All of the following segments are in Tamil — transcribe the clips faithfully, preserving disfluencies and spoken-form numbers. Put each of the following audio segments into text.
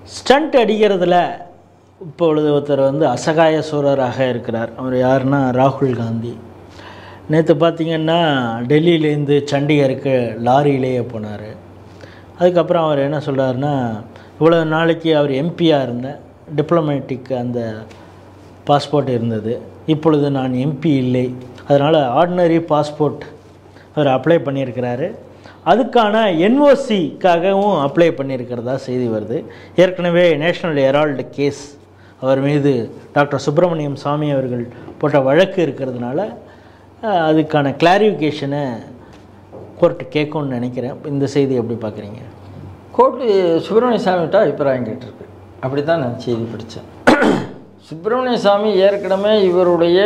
ஸ்டண்ட் அடிக்கிறதுல இப்பொழுது ஒருத்தர் வந்து அசகாய சூரராக இருக்கிறார். அவர் யாருன்னா ராகுல் காந்தி. நேற்று பார்த்திங்கன்னா டெல்லியிலேருந்து சண்டிகருக்கு லாரியிலேயே போனார். அதுக்கப்புறம் அவர் என்ன சொல்கிறாருன்னா, இவ்வளோ நாளைக்கு அவர் எம்பியாக இருந்தேன், டிப்ளமேட்டிக் அந்த பாஸ்போர்ட் இருந்தது, இப்பொழுது நான் எம்பி இல்லை, அதனால் ஆர்டினரி பாஸ்போர்ட் அவர் அப்ளை பண்ணியிருக்கிறாரு. அதுக்கான என்ஓசிக்காகவும் அப்ளை பண்ணியிருக்கிறதா செய்தி வருது. ஏற்கனவே நேஷ்னல் ஹெரால்டு கேஸ் அவர் மீது டாக்டர் சுப்பிரமணியம் சாமி அவர்கள் போட்ட வழக்கு இருக்கிறதுனால அதுக்கான கிளாரிஃபிகேஷனை கோர்ட்டு கேட்கும்னு நினைக்கிறேன். இந்த செய்தி எப்படி பார்க்குறீங்க? கோர்ட்டு சுப்பிரமணிய சாமிகிட்ட அபிப்பிராயம் கேட்டிருக்கு, அப்படி தான் நான் செய்தி படித்தேன். சுப்பிரமணிய சாமி ஏற்கனவே இவருடைய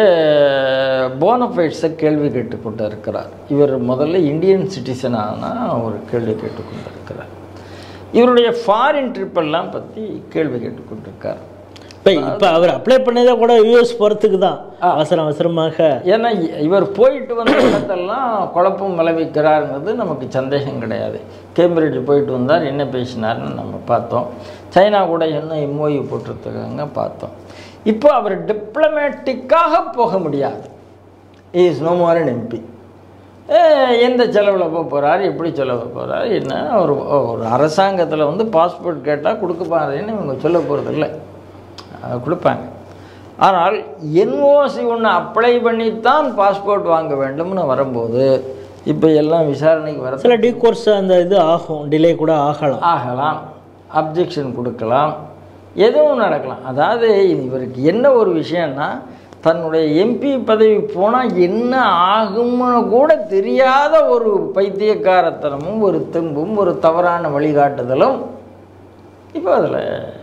போனஃபைட்ஸை கேள்வி கேட்டுக்கொண்டு இருக்கிறார். இவர் முதல்ல இந்தியன் சிட்டிசனானா ஒரு கேள்வி கேட்டுக்கொண்டு இருக்கிறார். இவருடைய ஃபாரின் ட்ரிப்பெல்லாம் பற்றி கேள்வி கேட்டுக்கொண்டிருக்கார். இப்போ இப்போ அவர் அப்ளை பண்ணதே கூட யூஎஸ் போகிறதுக்கு தான் அவசரம் அவசரமாக. ஏன்னா இவர் போயிட்டு வந்த இடத்தெல்லாம் குழப்பம் விளைவிக்கிறாருங்கிறது நமக்கு சந்தேகம் கிடையாது. கேம்பிரிட்ஜ் போயிட்டு வந்தார், என்ன பேசினார்னு நம்ம பார்த்தோம். சைனா கூட என்ன எம்ஓயு போட்டிருக்காங்க பார்த்தோம். இப்போ அவர் டிப்ளமேட்டிக்காக போக முடியாது. Is no more an MP. எந்த செலவில் போக போகிறார், எப்படி செலவு போகிறார், என்ன ஒரு ஒரு அரசாங்கத்தில் வந்து பாஸ்போர்ட் கேட்டால் கொடுக்க பாருன்னு இவங்க சொல்ல போகிறது இல்லை, கொடுப்பாங்க. ஆனால் என்ஓசி ஒன்று அப்ளை பண்ணித்தான் பாஸ்போர்ட் வாங்க வேண்டும்னு வரும்போது இப்போ எல்லாம் விசாரணைக்கு வர சில டி கோர்ஸ் அந்த இது ஆகும், டிலே கூட ஆகலாம் ஆகலாம் அப்ஜெக்ஷன் கொடுக்கலாம், எதுவும் நடக்கலாம். அதாவது இவருக்கு என்ன ஒரு விஷயம்னா, தன்னுடைய எம்பி பதவி போனால் என்ன ஆகும்னு கூட தெரியாத ஒரு பைத்தியக்காரத்தனமும் ஒரு தெம்பும் ஒரு தவறான வழிகாட்டுதலும் இப்போ அதில்.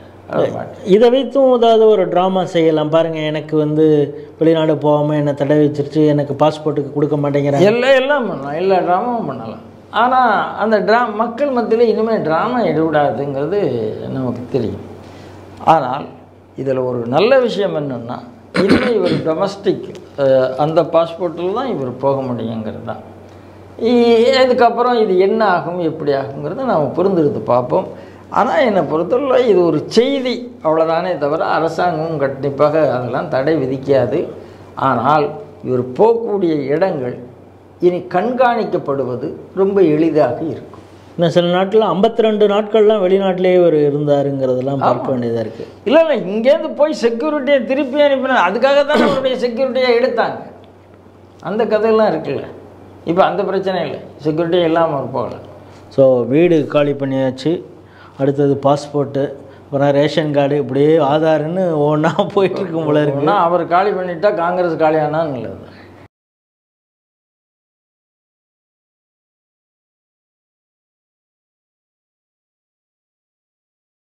இதை வைத்தும் ஏதாவது ஒரு ட்ராமா செய்யலாம் பாருங்கள். எனக்கு வந்து வெளிநாடு போகாமல் என்னை தடை வச்சிருச்சு, எனக்கு பாஸ்போர்ட்டுக்கு கொடுக்க மாட்டேங்கிறாங்க, எல்லாம் எல்லாம் பண்ணலாம், எல்லா ட்ராமாவும் பண்ணலாம். ஆனால் அந்த ட்ரா மக்கள் மத்தியில் இனிமேல் ட்ராமா எடுவிடாதுங்கிறது நமக்கு தெரியும். ஆனால் இதில் ஒரு நல்ல விஷயம் என்னென்னா, இனிமேல் இவர் டொமஸ்டிக் அந்த பாஸ்போர்ட்டில் தான் இவர் போக முடியுங்கிறது தான். இதுக்கப்புறம் இது என்ன ஆகும் எப்படி ஆகுங்கிறத நாம் புரிந்துருந்து பார்ப்போம். ஆனால் என்னை பொறுத்தவரை இது ஒரு செய்தி அவ்வளோதானே தவிர அரசாங்கமும் கண்டிப்பாக அதெல்லாம் தடை விதிக்காது. ஆனால் இவர் போகக்கூடிய இடங்கள் இனி கண்காணிக்கப்படுவது ரொம்ப எளிதாக இருக்கும். இன்னும் சில நாட்டில் ஐம்பத்தி ரெண்டு நாட்கள்லாம் வெளிநாட்டிலேயே ஒரு இருந்தாருங்கிறதெல்லாம் பார்க்க வேண்டியதாக இருக்குது. இல்லை இல்லை இங்கேருந்து போய் செக்யூரிட்டியை திருப்பி அனுப்பினா அதுக்காக தான் அவருடைய செக்யூரிட்டியை எடுத்தாங்க. அந்த கதையெல்லாம் இருக்குல்ல, இப்போ அந்த பிரச்சனை இல்லை, செக்யூரிட்டியே இல்லாமல் அவர் போகலாம். ஸோ வீடு காலி பண்ணியாச்சு, அடுத்தது பாஸ்போர்ட்டு, அப்புறம் ரேஷன் கார்டு, இப்படியே ஆதார்னு ஒன்றா போயிட்டுருக்கும் போல இருக்குன்னா அவர் காலி பண்ணிட்டா காங்கிரஸ் காலியானான்னு இல்லை.